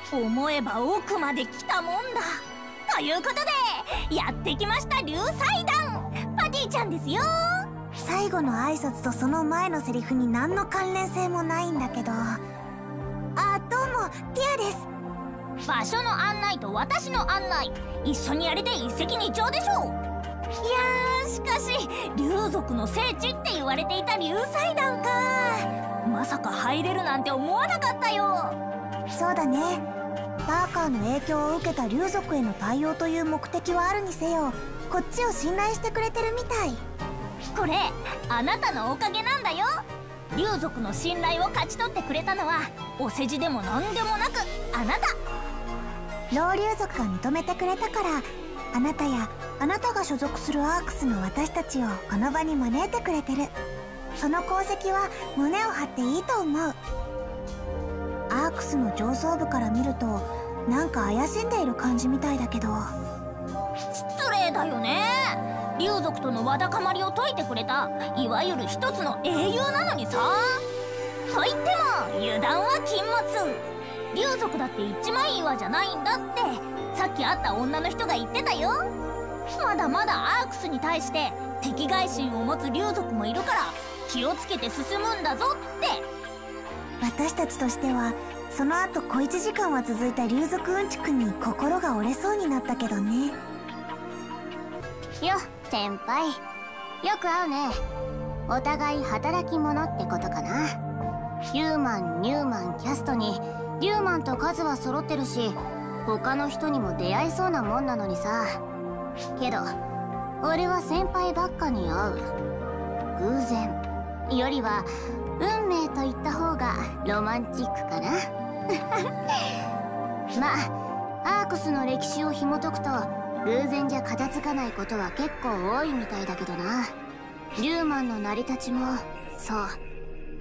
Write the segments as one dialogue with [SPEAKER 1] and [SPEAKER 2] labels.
[SPEAKER 1] 思えば奥まで来たもんだ。ということでやってきました流祭団パティちゃんですよ。
[SPEAKER 2] 最後の挨拶とその前のセリフに何の関連性もないんだけど。あ、どうもティアです。
[SPEAKER 1] 場所の案内と私の案内一緒にやれて一石二鳥でしょう。いやー、しかし竜族の聖地って言われていた流祭団か。まさか入れるなんて思わなかったよ。
[SPEAKER 2] そうだね。ダーカーの影響を受けた竜族への対応という目的はあるにせよ、こっちを信頼してくれてるみたい。
[SPEAKER 1] これあなたのおかげなんだよ。竜族の信頼を勝ち取ってくれたのはお世辞でも何でもなくあなた。
[SPEAKER 2] 老竜族が認めてくれたから、あなたやあなたが所属するアークスの私たちをこの場に招いてくれてる。その功績は胸を張っていいと思う。アークスの上層部から見るとなんか怪しんでいる感じみたいだけど。
[SPEAKER 1] 失礼だよね。竜族とのわだかまりを解いてくれたいわゆる一つの英雄なのにさ。と言っても油断は禁物。竜族だって一枚岩じゃないんだってさっき会った女の人が言ってたよ。まだまだアークスに対して敵外心を持つ竜族もいるから気をつけて進むんだぞって。
[SPEAKER 2] 私たちとしてはその後小1時間は続いた竜族うんちくに心が折れそうになったけどね。
[SPEAKER 3] よ、先輩。よく会うね。お互い働き者ってことかな。ヒューマン、ニューマン、キャストにリューマンと数は揃ってるし、他の人にも出会いそうなもんなのにさ。けど俺は先輩ばっかに会う。偶然よりは運命と言った方がロマンチックかな。まあアークスの歴史を紐解くと偶然じゃ片付かないことは結構多いみたいだけどな。リューマンの成り立ちもそう。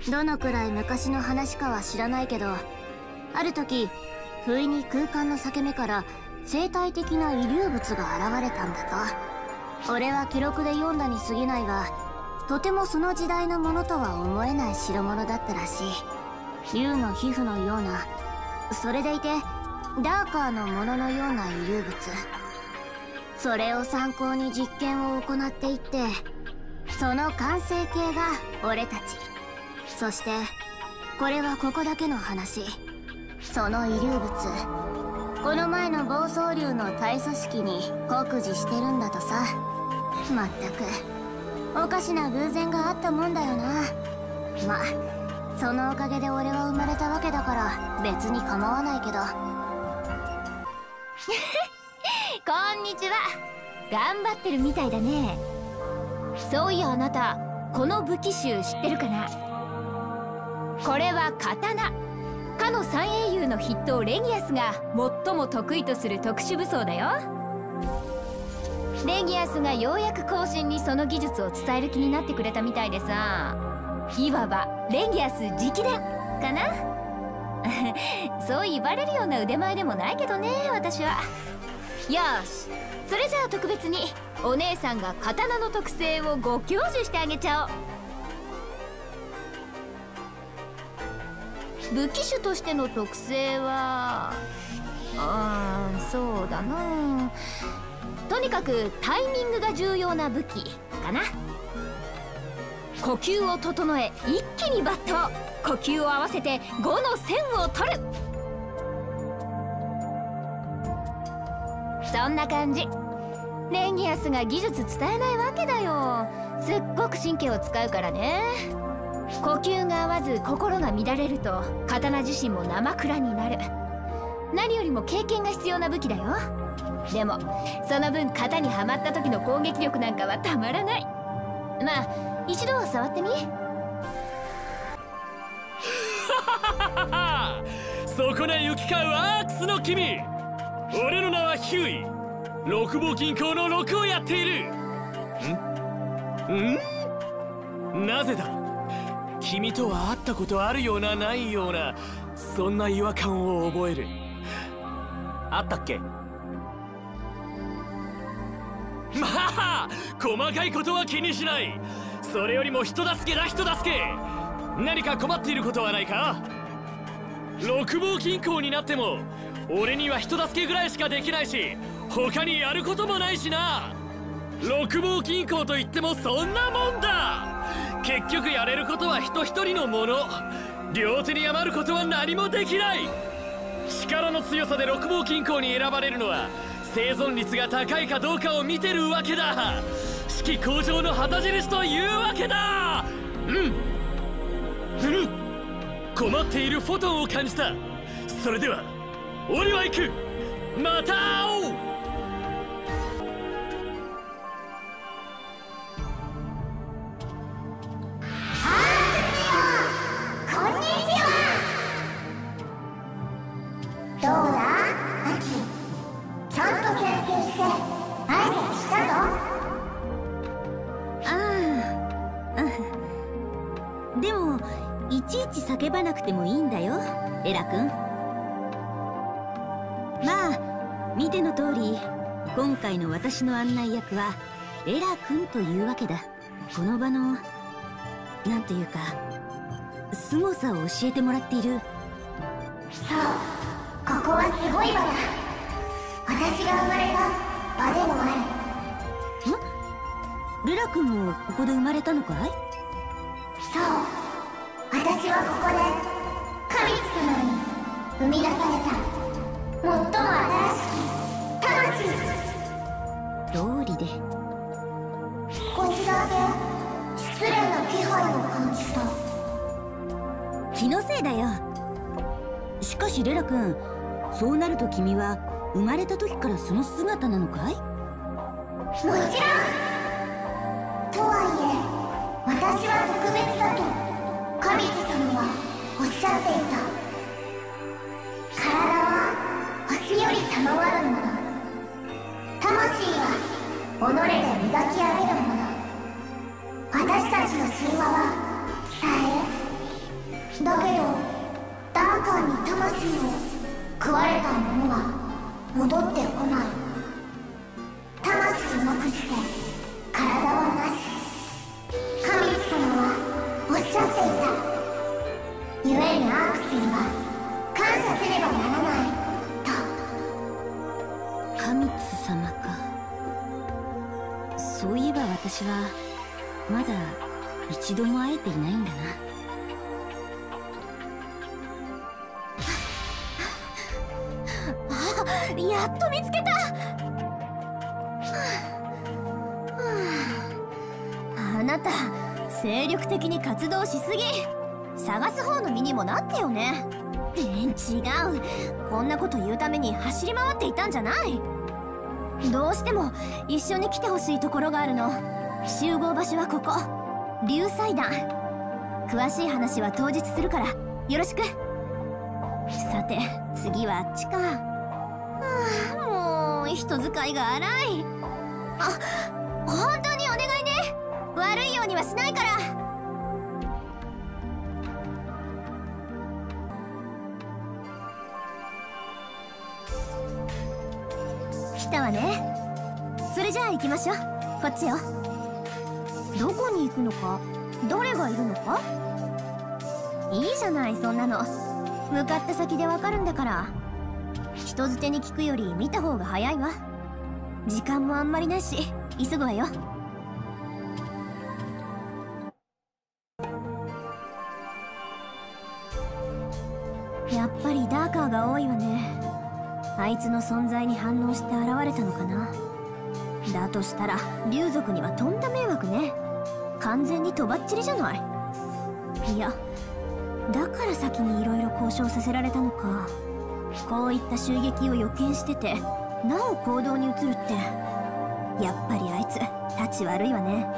[SPEAKER 3] どのくらい昔の話かは知らないけど、ある時不意に空間の裂け目から生態的な遺留物が現れたんだと。俺は記録で読んだに過ぎないが、とてもその時代のものとは思えない代物だったらしい。竜の皮膚のような、それでいてダーカーのもののような遺留物。それを参考に実験を行っていって、その完成形が俺たち。そしてこれはここだけの話、その遺留物この前の暴走竜の体組織に酷似してるんだとさ。まったくおかしな偶然があったもんだよな。まあそのおかげで俺は生まれたわけだから別に構わないけど。
[SPEAKER 4] こんにちは。頑張ってるみたいだね。そういやあなたこの武器集知ってるかな。これは刀。かの三英雄の筆頭レギアスが最も得意とする特殊武装だよ。レギアスがようやく後進にその技術を伝える気になってくれたみたいでさ、いわばレギアス直伝かな。そう言われるような腕前でもないけどね私は。よし、それじゃあ特別にお姉さんが刀の特性をご教授してあげちゃおう。武器種としての特性はそうだな。とにかくタイミングが重要な武器かな。呼吸を整え一気に抜刀。呼吸を合わせて5の線を取る。そんな感じ。レギアスが技術伝えないわけだよ。すっごく神経を使うからね。呼吸が合わず心が乱れると刀自身も生蔵になる。何よりも経験が必要な武器だよ。でもその分型にはまった時の攻撃力なんかはたまらない。まあ一度は触ってみ。
[SPEAKER 5] そこね行き交うアークスの君。俺の名はヒューイ。六芒銀行の6をやっている。なぜだ。君とは会ったことあるようなないような、そんな違和感を覚える。あったっけ。まあ細かいことは気にしない。それよりも人助けだ人助け。何か困っていることはないか。六芒銀行になっても俺には人助けぐらいしかできないし、他にやることもないしな。六芒金庫といってもそんなもんだ。結局やれることは人一人のもの。両手に余ることは何もできない。力の強さで六芒金庫に選ばれるのは生存率が高いかどうかを見てるわけだ。士気向上の旗印というわけだ。困っているフォトンを感じた。それでは俺は行く。また会おう。
[SPEAKER 2] どうだアキ、ちゃんと先生して挨拶したぞ。
[SPEAKER 1] でもいちいち叫ばなくてもいいんだよ、エラ君。まあ見ての通り、今回の私の案内役はエラ君というわけだ。この場のなんていうか凄さを教えてもらっている。
[SPEAKER 2] そう、ここはすごい場だ。私が生まれた場でもある。
[SPEAKER 1] ルラ君もここで生まれたのかい？
[SPEAKER 2] そう、私はここで神様に生み出された最も新しき魂。
[SPEAKER 1] 道理で
[SPEAKER 2] 少しだけ失礼な気配を感じた。
[SPEAKER 1] 気のせいだよ。しかしレラ君、そうなると君は生まれた時からその姿なのかい？
[SPEAKER 2] もちろん。とはいえ私は特別だと神様はおっしゃっていた。体は星より賜るもの、魂は己で磨き上げるもの。私たちの神話は伝える。だけどダーカーに魂を食われた者は戻ってこない。魂なくして体はなし。神様はおっしゃっていた。故にアークスには感謝せねばならないと。
[SPEAKER 1] 神津様か。そういえば私はまだ一度も会えていないんだな。やっと見つけた。あなた精力的に活動しすぎ。探す方の身にもなってよね。違う、こんなこと言うために走り回っていたんじゃない。どうしても一緒に来てほしいところがあるの。集合場所はここ、流祭壇。詳しい話は当日するからよろしく。さて次はあっちか。もう人使いが荒い。本当にお願いね。悪いようにはしないから。来たわね。それじゃあ行きましょう。こっちよ。どこに行くのか、誰がいるのか。いいじゃない、そんなの。向かった先でわかるんだから。人づてに聞くより見た方が早いわ。時間もあんまりないし急ぐわよ。やっぱりダーカーが多いわね。あいつの存在に反応して現れたのかな。だとしたら竜族にはとんだ迷惑ね。完全にとばっちりじゃない。いや、だから先にいろいろ交渉させられたのか。こういった襲撃を予見しててなお行動に移るって、やっぱりあいつたち悪いわね。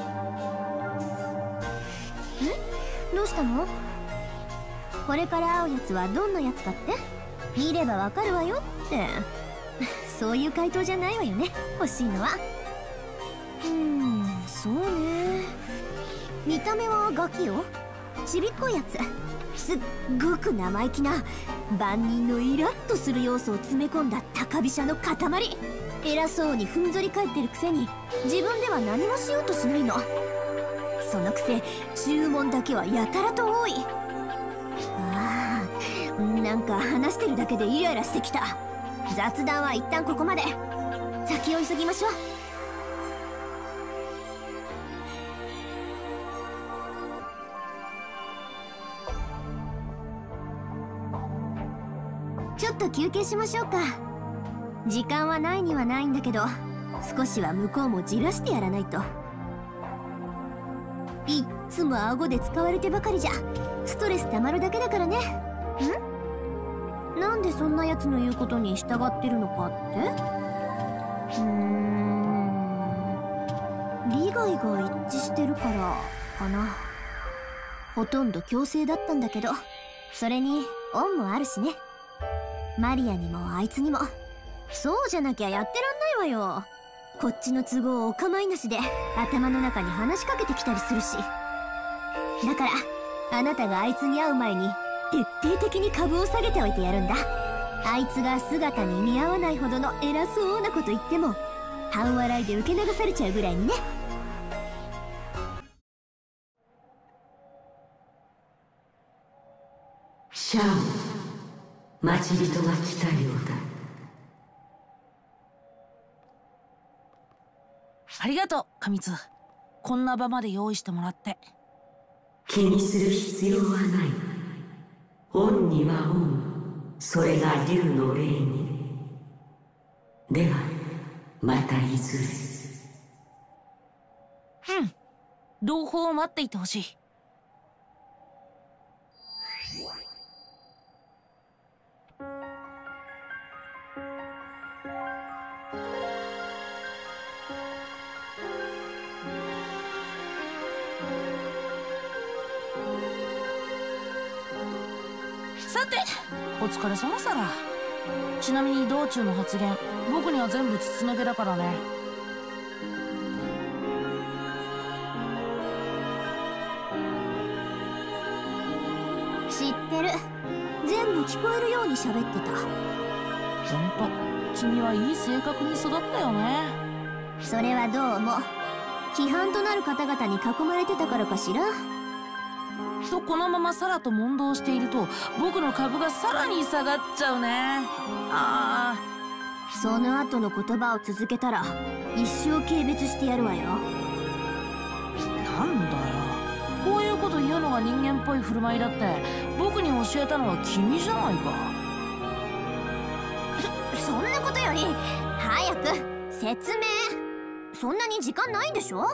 [SPEAKER 1] どうしたの？これから会うやつはどんなやつかって？見ればわかるわよってそういう回答じゃないわよね、欲しいのは。そうね。見た目はガキよ。ちびっこいやつ。すっごく生意気な万人のイラッとする要素を詰め込んだ高飛車の塊。偉そうにふんぞり返ってるくせに自分では何もしようとしないの。そのくせ注文だけはやたらと多い。なんか話してるだけでイライラしてきた。
[SPEAKER 3] 雑談は一旦ここまで。先を急ぎましょう。ちょっと休憩しましょうか。時間はないにはないんだけど、少しは向こうもじらしてやらないと。いっつも顎で使われてばかりじゃストレス溜まるだけだからね。なんでそんなやつの言うことに従ってるのかって？利害が一致してるからかな。ほとんど強制だったんだけど、それに恩もあるしね。マリアにもあいつにも。そうじゃなきゃやってらんないわよ。こっちの都合お構いなしで頭の中に話しかけてきたりするし。だからあなたがあいつに会う前に徹底的に株を下げておいてやるんだ。あいつが姿に見合わないほどの偉そうなこと言っても半笑いで受け流されちゃうぐらいにね。
[SPEAKER 6] シャオ、待ち人が来たようだ。
[SPEAKER 7] ありがとう、カミツ。こんな場まで用意してもらって。
[SPEAKER 6] 気にする必要はない。恩には恩、それが竜の霊に。ではまたいずれ。
[SPEAKER 7] 同胞を待っていてほしい。さて、お疲れ様さら。ちなみに道中の発言、僕には全部筒抜けだからね。
[SPEAKER 3] 知ってる。全部聞こえるように喋ってた。
[SPEAKER 7] ほんと、君はいい性格に育ったよね。
[SPEAKER 3] それはどうも批判となる方々に囲まれてたからかしら。
[SPEAKER 7] とこのままサラと問答していると僕の株がさらに下がっちゃうね。
[SPEAKER 3] その後の言葉を続けたら一生軽蔑してやるわよ。
[SPEAKER 7] なんだよ、こういうこと言うのが人間っぽい振る舞いだって僕に教えたのは君じゃないか。
[SPEAKER 3] そんなことより早く説明。そんなに時間ないんでしょ。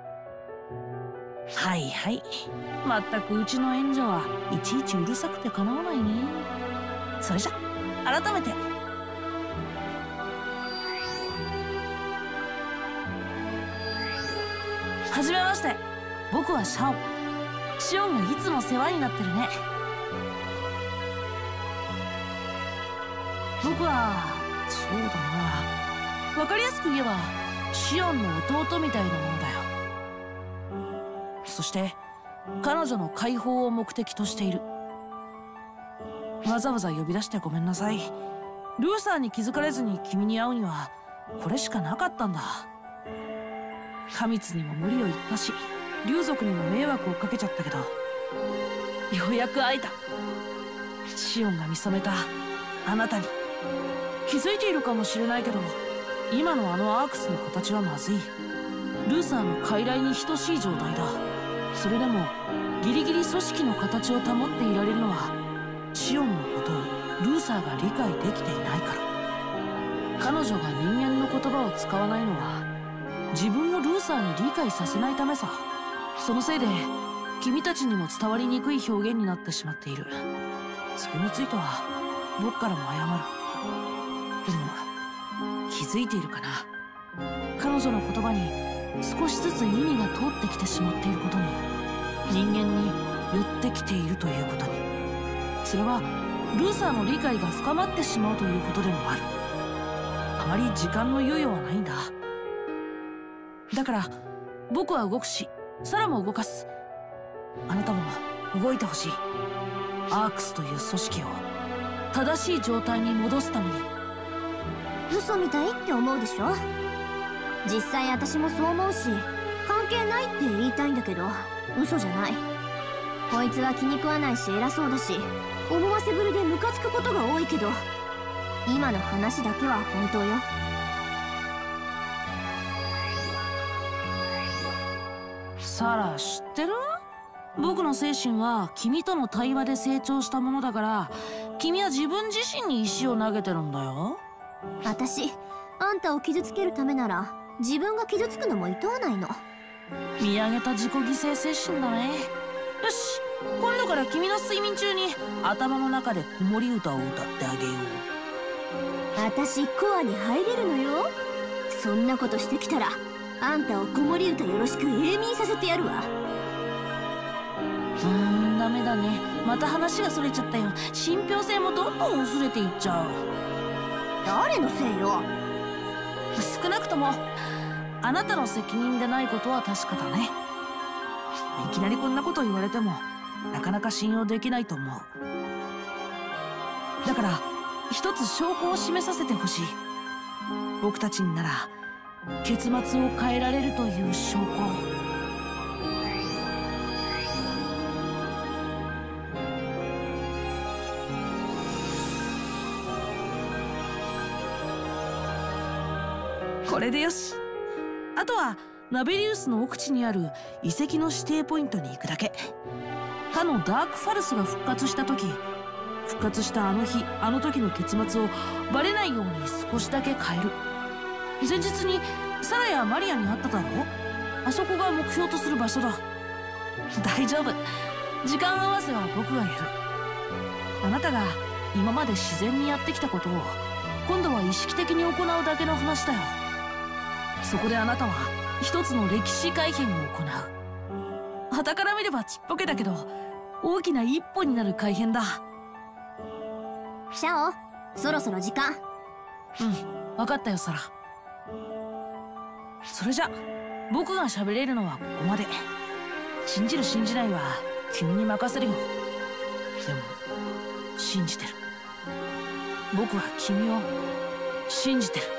[SPEAKER 7] はいはい、まったくうちの演者はいちいちうるさくてかなわないね。それじゃ改めて。はじめまして、僕はシャオ。シオンがいつも世話になってるね。僕はそうだな、わかりやすく言えばシオンの弟みたいなものだよ。そして彼女の解放を目的としている。わざわざ呼び出してごめんなさい。ルーサーに気づかれずに君に会うにはこれしかなかったんだ。カミツにも無理を言ったし竜族にも迷惑をかけちゃったけど、ようやく会えた。シオンが見初めたあなたに。気づいているかもしれないけど、今のあのアークスの形はまずい。ルーサーの傀儡に等しい状態だ。それでもギリギリ組織の形を保っていられるのはシオンのことをルーサーが理解できていないから。彼女が人間の言葉を使わないのは自分をルーサーに理解させないためさ。そのせいで君たちにも伝わりにくい表現になってしまっている。それについては僕からも謝る。でも気づいているかな、彼女の言葉に少しずつ意味が通ってきてしまっていることに、人間に寄ってきているということに。それはルーサーの理解が深まってしまうということでもある。あまり時間の猶予はないんだ。だから僕は動くしサラも動かす。あなたも動いてほしい。アークスという組織を正しい状態に戻すために。
[SPEAKER 3] 嘘みたいって思うでしょ。実際私もそう思うし関係ないって言いたいんだけど嘘じゃない。こいつは気に食わないし偉そうだし思わせぶりでムカつくことが多いけど、 今の話だけは本当よ。
[SPEAKER 7] サラ知ってる？僕の精神は君との対話で成長したものだから、君は自分自身に石を投げてるんだよ。
[SPEAKER 3] 私、あんたを傷つけるためなら自分が傷つくのも厭わないの。
[SPEAKER 7] 見上げた自己犠牲精神だね。よし、今度から君の睡眠中に頭の中で子守歌を歌ってあげよう。
[SPEAKER 3] 私コアに入れるのよ。そんなことしてきたらあんたを子守歌よろしく永眠させてやるわ。
[SPEAKER 7] ダメだね。また話がそれちゃったよ。信憑性もどんどん薄れていっちゃう。
[SPEAKER 3] 誰のせいよ。
[SPEAKER 7] 少なくともあなたの責任でないことは確かだね。いきなりこんなこと言われてもなかなか信用できないと思う。だから一つ証拠を示させてほしい。僕たちになら結末を変えられるという証拠。これでよし。あとはナベリウスの奥地にある遺跡の指定ポイントに行くだけ。かのダークファルスが復活した時、復活したあの日あの時の結末をバレないように少しだけ変える。前日にサラやマリアに会っただろう。あそこが目標とする場所だ。大丈夫、時間合わせは僕がやる。あなたが今まで自然にやってきたことを今度は意識的に行うだけの話だよ。そこであなたは一つの歴史改変を行う。傍から見ればちっぽけだけど大きな一歩になる改変だ。
[SPEAKER 3] シャオ、そろそろ時間。
[SPEAKER 7] 分かったよサラ。それじゃ僕が喋れるのはここまで。信じる信じないは君に任せるよ。でも信じてる。僕は君を信じてる。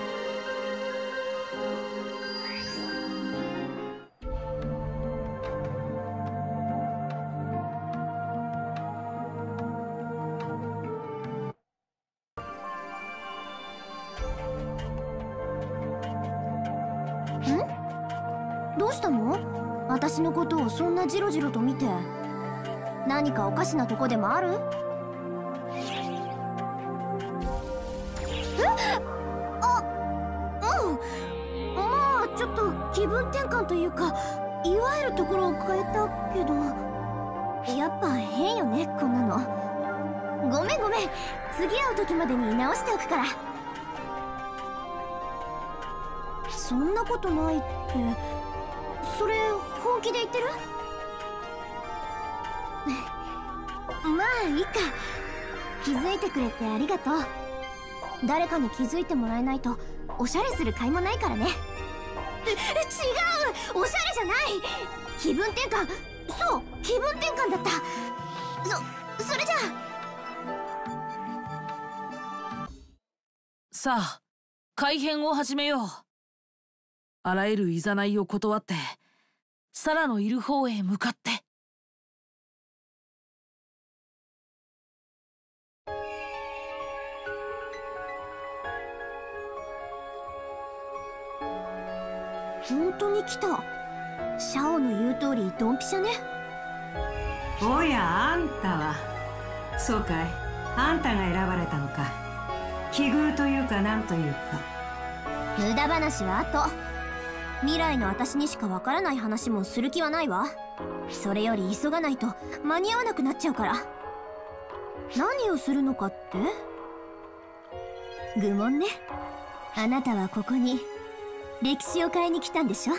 [SPEAKER 3] どうしたの？私のことをそんなジロジロと見て。何かおかしなとこでもある？まあちょっと気分転換というか、いわゆるところを変えたけど、やっぱ変よねこんなの。ごめんごめん、次会う時までに直しておくから。そんなことないって、それ本気で言ってる？まあいいか。気づいてくれてありがとう。誰かに気づいてもらえないとおしゃれする甲斐もないからね。違う、おしゃれじゃない。気分転換。そう、気分転換だった。それじゃあ。
[SPEAKER 7] さあ改変を始めよう。あらゆるいざないを断ってサラのいる方へ向かって。
[SPEAKER 3] 本当に来た。シャオの言う通りドンピシャね。
[SPEAKER 8] おや、あんたは。そうかい、あんたが選ばれたのか。奇遇というかなんというか。
[SPEAKER 3] 無駄話は後。未来の私にしかわからない話もする気はないわ。それより急がないと間に合わなくなっちゃうから。何をするのかって？愚問ね。あなたはここに歴史を変えに来たんでしょ？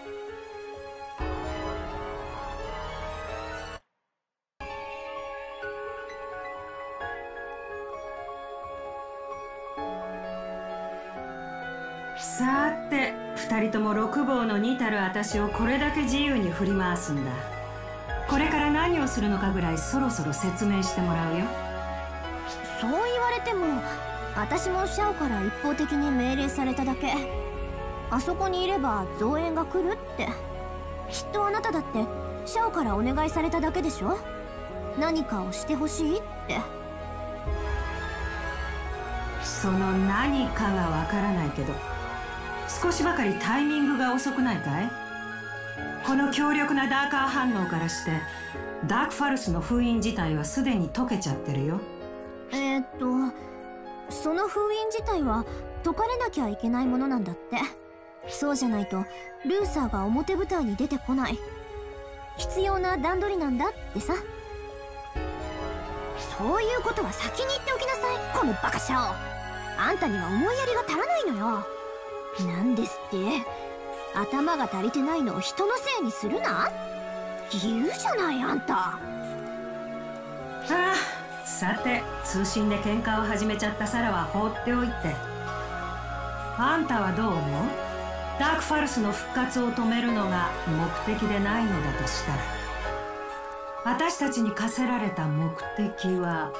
[SPEAKER 8] さーて、二人とも六坊の似たる私をこれだけ自由に振り回すんだ。これから何をするのかぐらいそろそろ説明してもらうよ。
[SPEAKER 3] そう言われても、私もシャオから一方的に命令されただけ。あそこにいれば増援が来るって。きっとあなただってシャオからお願いされただけでしょ？何かをしてほしいって。
[SPEAKER 8] その何かがわからないけど、少しばかりタイミングが遅くないかい？この強力なダーカー反応からしてダークファルスの封印自体はすでに解けちゃってるよ。
[SPEAKER 3] その封印自体は解かれなきゃいけないものなんだって。そうじゃないとルーサーが表舞台に出てこない。必要な段取りなんだってさ。そういうことは先に言っておきなさい、このバカシャオ。あんたには思いやりが足らないのよ。なんですって？頭が足りてないのを人のせいにするな言うじゃない、あんた。
[SPEAKER 8] ああ、さて通信で喧嘩を始めちゃったサラは放っておいて、あんたはどう思う？ダークファルスの復活を止めるのが目的でないのだとしたら、私たちに課せられた目的は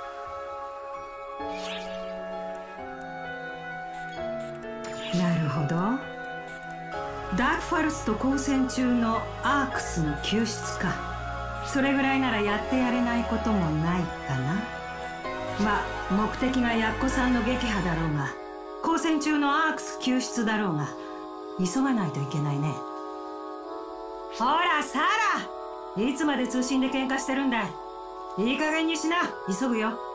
[SPEAKER 8] なるほど、ダークファルスと交戦中のアークスの救出か。それぐらいならやってやれないこともないかな。まあ目的がヤッコさんの撃破だろうが、交戦中のアークス救出だろうが、急がないといけないね。ほらサラ、いつまで通信で喧嘩してるんだい。いい加減にしな、急ぐよ。
[SPEAKER 3] はい、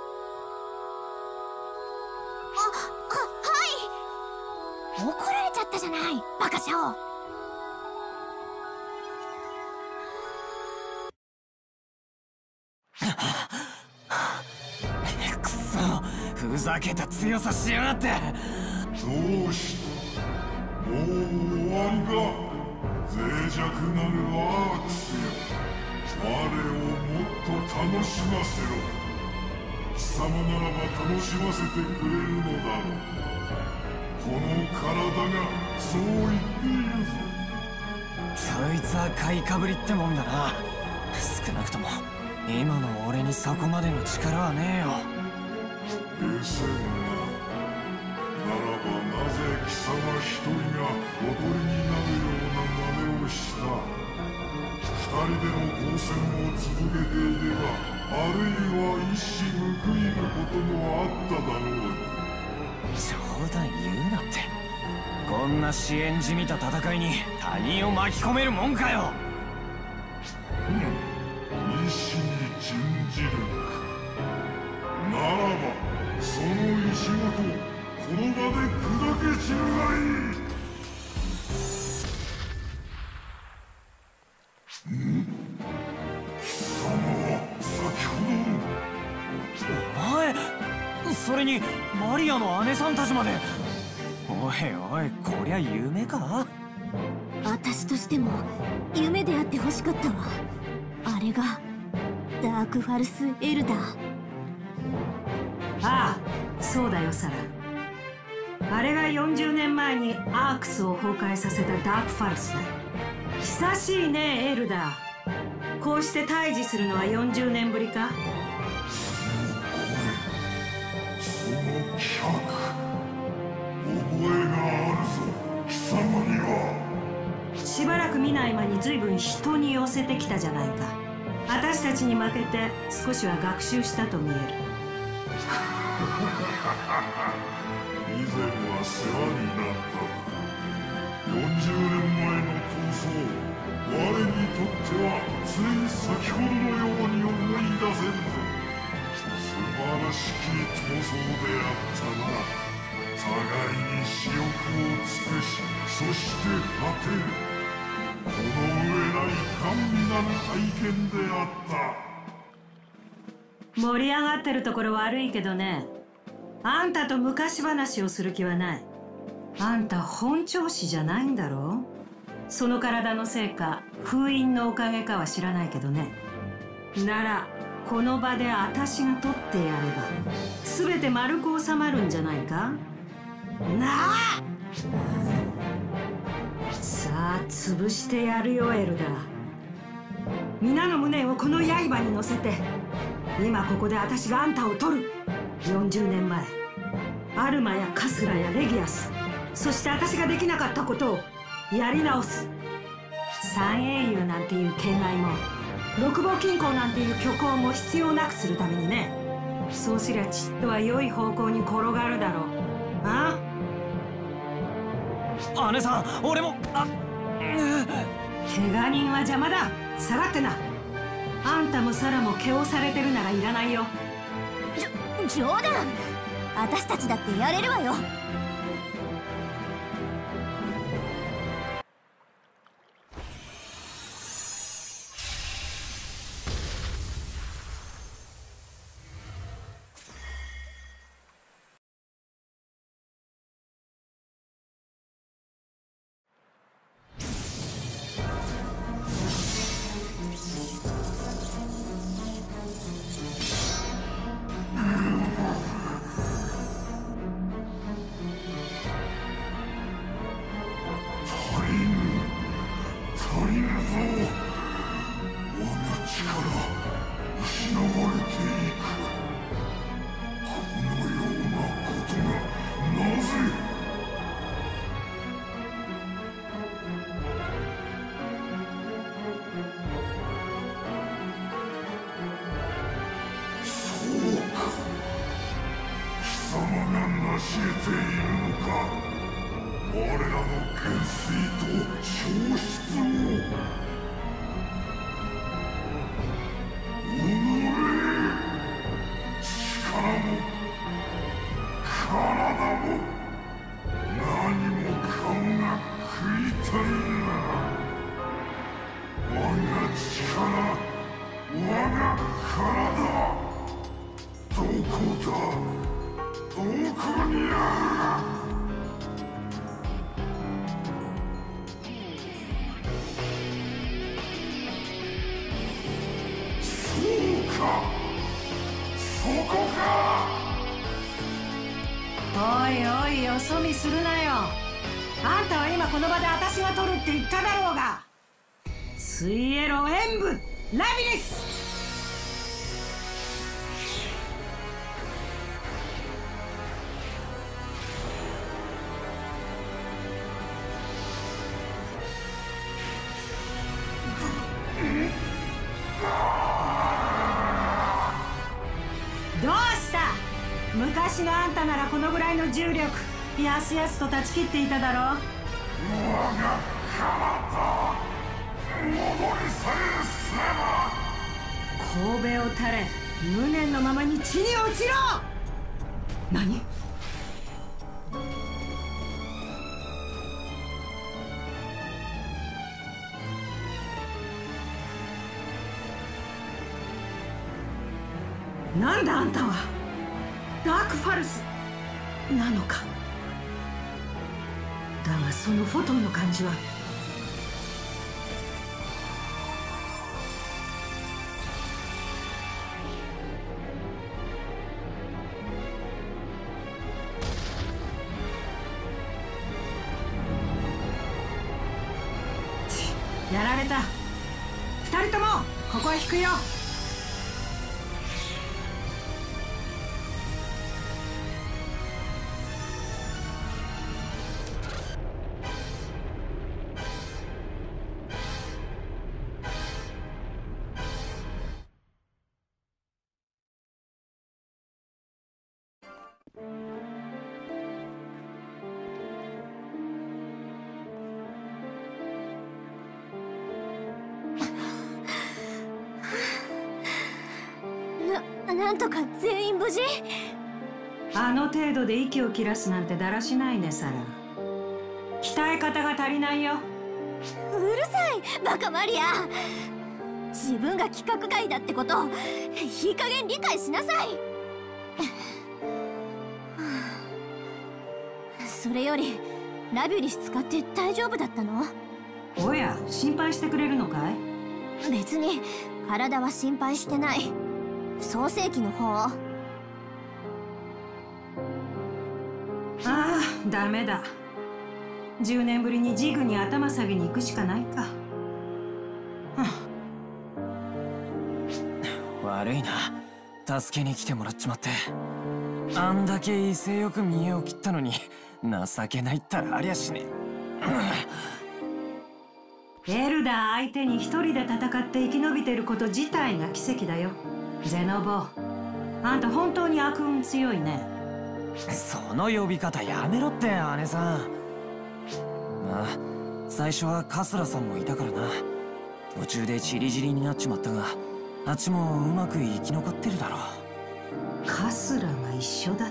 [SPEAKER 3] 怒られちゃったじゃない、バカシャオ。
[SPEAKER 9] くそ、ふざけた強さしやがって。
[SPEAKER 10] どうした？もう終わりか？脆弱なるアークスよ、我をもっと楽しませろ。貴様ならば楽しませてくれるのだろう。この体がそう言っているぞ。
[SPEAKER 9] そいつは買いかぶりってもんだな。少なくとも今の俺にそこまでの力はねえよ。
[SPEAKER 10] でせんな。ならばなぜ貴様一人がおとりになるような真似をした？二人での交戦を続けていれば、あるいは一矢報いることもあっただろう。
[SPEAKER 9] 冗談言うなって。こんな支援じみた戦いに他人を巻き込めるもんかよ。
[SPEAKER 10] 意志に準じるか。ならばその意志ごとこの場で砕け散るがいい。貴様は先ほど
[SPEAKER 9] お前、それにマリアの姉さんたちまで。おいおい、こりゃ夢か？
[SPEAKER 3] 私としても夢であってほしかったわ。あれがダークファルスエルダー。
[SPEAKER 8] ああ、そうだよサラ。あれが40年前にアークスを崩壊させたダークファルスだ。久しいねエルダー。こうして対峙するのは40年ぶりか？
[SPEAKER 10] その脚、覚えがあるぞ貴様には。
[SPEAKER 8] しばらく見ない間に随分人に寄せてきたじゃないか。私たちに負けて少しは学習したと見える。
[SPEAKER 10] 以前は世話になったが、40年前の闘争、我にとってはつい先ほどのように思い出せるぞ。素晴らしき闘争であったな。互いに死力を尽くし、そして果てる。この上ない甘美なる体験であった。
[SPEAKER 8] 盛り上がってるところ悪いけどね、あんたと昔話をする気はない。あんた本調子じゃないんだろう。その体のせいか封印のおかげかは知らないけどね。ならこの場で私が取ってやれば全て丸く収まるんじゃないかなあ。さあ潰してやるよエルダー。皆の無念をこの刃に乗せて、今ここで私があんたを取る。40年前アルマやカスラやレギアス、そして私ができなかったことをやり直す。三英雄なんていう権内も六芒金庫なんていう虚構も必要なくするためにね。そうすりゃちっとは良い方向に転がるだろう。
[SPEAKER 9] 姉さん、俺も怪
[SPEAKER 8] 我人は邪魔だ。下がってな。あんたもサラも毛をされてるならいらないよ。
[SPEAKER 1] 冗談。私たちだってやれるわよ。
[SPEAKER 8] おいおい、よそ見するなよ。あんたは今この場で私が取るって言っただろうが。ツイエロ演武ラビリス。どうした？昔のあんたならこのぐらいの重力やすやすと断ち切っていただろう。我が体戻りさえすれば。神戸を垂れ、無念のままに地に落ちろ。何？なんだあんたは。ダークファルスなのか。だがそのフォトンの感じは。やられた。二人ともここへ引くよ。
[SPEAKER 1] なんとか全員無事。
[SPEAKER 8] あの程度で息を切らすなんてだらしないね、サラ。鍛え方が足りないよ。
[SPEAKER 1] うるさいバカマリア。自分が規格外だってこといい加減理解しなさい。それよりラビュリス使って大丈夫だったの？
[SPEAKER 8] おや、心配してくれるのかい？
[SPEAKER 1] 別に体は心配してない。創世記の方。あ
[SPEAKER 8] あ、ダメだ。10年ぶりにジグに頭下げに行くしかないか。
[SPEAKER 9] 悪いな、助けに来てもらっちまって。あんだけ威勢よく見栄を切ったのに情けないったらありゃしねえ。
[SPEAKER 8] エルダー相手に一人で戦って生き延びてること自体が奇跡だよ。ゼノボ、あんた本当に悪運強いね。
[SPEAKER 9] その呼び方やめろって、姉さん。 ああ、最初はカスラさんもいたからな。途中でチリチリになっちまったが、あっちもうまく生き残ってるだろう。
[SPEAKER 8] カスラが一緒だった。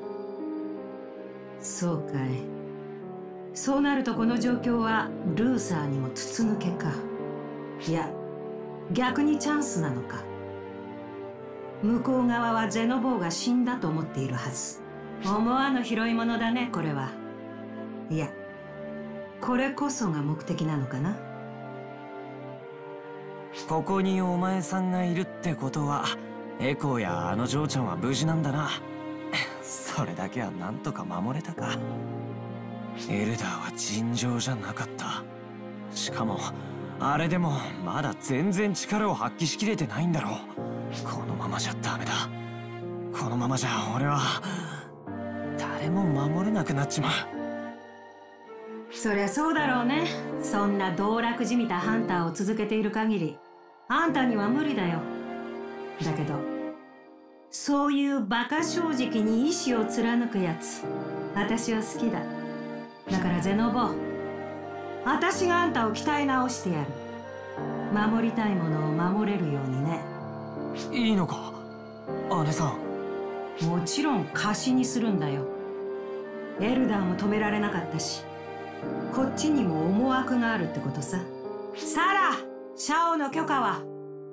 [SPEAKER 8] そうかい。そうなるとこの状況はルーサーにも筒抜けか。いや、逆にチャンスなのか。向こう側はゼノボーが死んだと思っているはず。思わぬ拾い物だね、これは。いや、これこそが目的なのかな。
[SPEAKER 9] ここにお前さんがいるってことは、エコーやあの嬢ちゃんは無事なんだな。それだけはなんとか守れたか。エルダーは尋常じゃなかった。しかもあれでもまだ全然力を発揮しきれてないんだろう。このままじゃダメだ。このままじゃ俺は誰も守れなくなっちまう。
[SPEAKER 8] そりゃそうだろうね。そんな道楽じみたハンターを続けている限りあんたには無理だよ。だけどそういう馬鹿正直に意志を貫くやつ、私は好きだ。だからゼノボー、私があんたを鍛え直してやる。守りたいものを守れるようにね。
[SPEAKER 9] いいのか姉さん。
[SPEAKER 8] もちろん貸しにするんだよ。エルダーも止められなかったし、こっちにも思惑があるってことさ。サラ、シャオの許可は？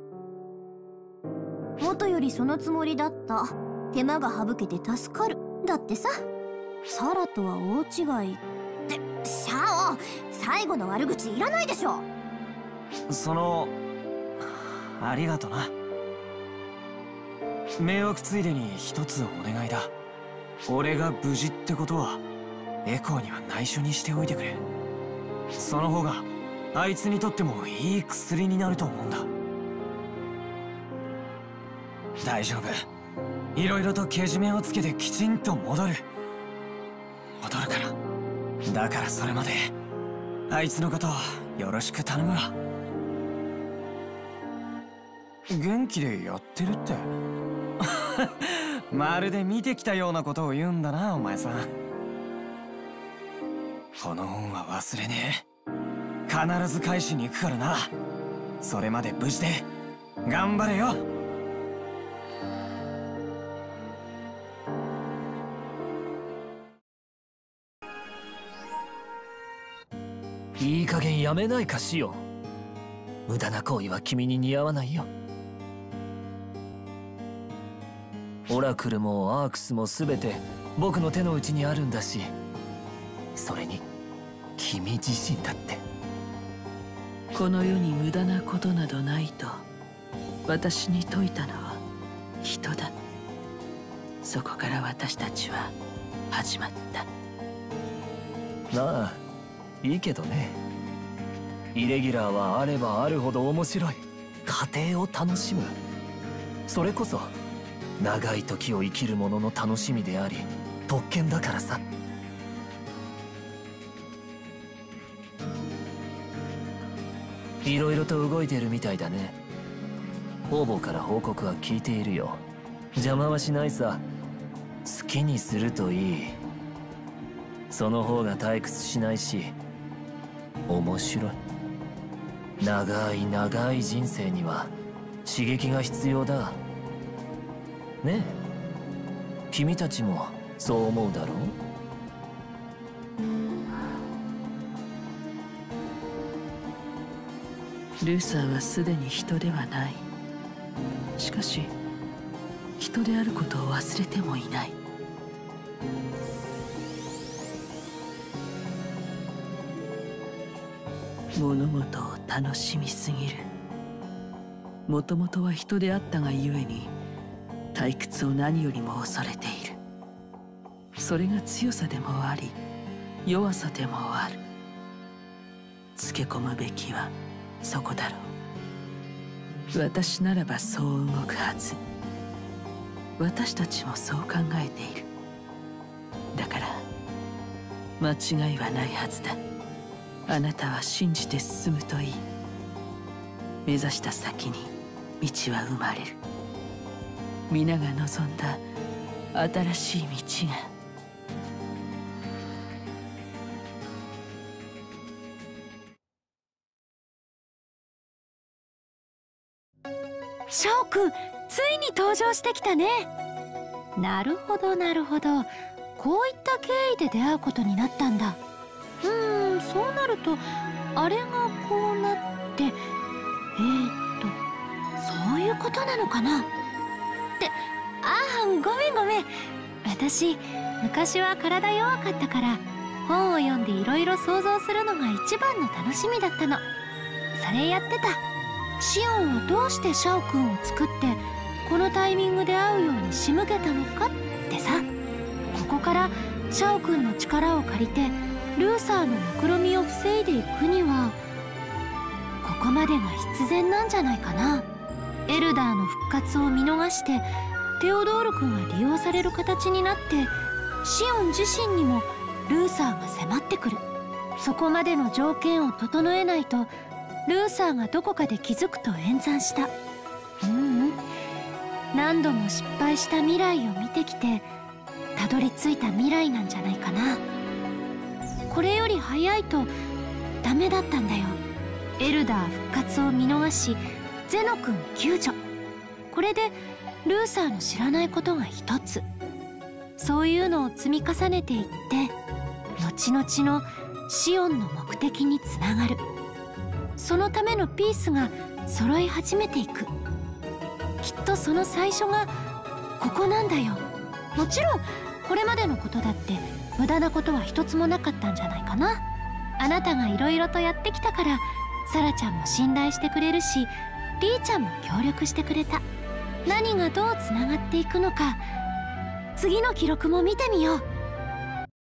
[SPEAKER 3] 元よりそのつもりだった。手間が省けて助かるだってさ。サラとは大違い。ってシャオ、最後の悪口いらないでしょ。
[SPEAKER 9] ありがとな。迷惑ついでに一つお願いだ。俺が無事ってことはエコーには内緒にしておいてくれ。その方があいつにとってもいい薬になると思うんだ。大丈夫。いろいろとけじめをつけてきちんと戻るから。だからそれまであいつのことよろしく頼むわ。元気でやってるってまるで見てきたようなことを言うんだな、お前さん。この恩は忘れねえ。必ず返しに行くからな。それまで無事で頑張れよ。
[SPEAKER 5] いい加減やめないかシオン。無駄な行為は君に似合わないよ。オラクルもアークスも全て僕の手の内にあるんだし、それに君自身だって。
[SPEAKER 7] この世に無駄なことなどないと私に説いたのは人だ。そこから私たちは始まった。
[SPEAKER 5] なあ、いいけどね。イレギュラーはあればあるほど面白い。過程を楽しむ。それこそ長い時を生きる者の楽しみであり特権だからさ。いろいろと動いてるみたいだね。方々から報告は聞いているよ。邪魔はしないさ。好きにするといい。その方が退屈しないし面白い。長い長い人生には刺激が必要だね。え、君たちもそう思うだろう？
[SPEAKER 7] ルーサーはすでに人ではない。しかし人であることを忘れてもいない。物事を楽しみすぎる。もともとは人であったがゆえに退屈を何よりも恐れている。それが強さでもあり弱さでもある。つけ込むべきはそこだろう。私ならばそう動くはず。私たちもそう考えている。だから間違いはないはずだ。あなたは信じて進むといい。目指した先に道は生まれる。皆が望んだ新しい道が。
[SPEAKER 11] シャオくん、ついに登場してきたね。なるほどなるほど、こういった経緯で出会うことになったんだ。そうなるとあれがこうなって、そういうことなのかなって。ごめんごめん。私昔は体弱かったから本を読んでいろいろ想像するのが一番の楽しみだったの。それやってた。シオンはどうしてシャオくんを作ってこのタイミングで会うように仕向けたのかってさ。ここからシャオくんの力を借りてルーサーの目論みを防いでいくにはここまでが必然なんじゃないかな。エルダーの復活を見逃してテオドール君が利用される形になって、シオン自身にもルーサーが迫ってくる。そこまでの条件を整えないとルーサーがどこかで気づくと演算した。何度も失敗した未来を見てきてたどり着いた未来なんじゃないかな。これより早いとダメだったんだよ。エルダー復活を見逃しゼノ君救助。これでルーサーの知らないことが一つ。そういうのを積み重ねていって後々のシオンの目的につながる。そのためのピースが揃い始めていく。きっとその最初がここなんだよ。もちろんこれまでのことだって無駄なことは一つもなかったんじゃないかな。あなたがいろいろとやってきたからサラちゃんも信頼してくれるし、リーちゃんも協力してくれた。何がどうつながっていくのか次の記録も見てみよう。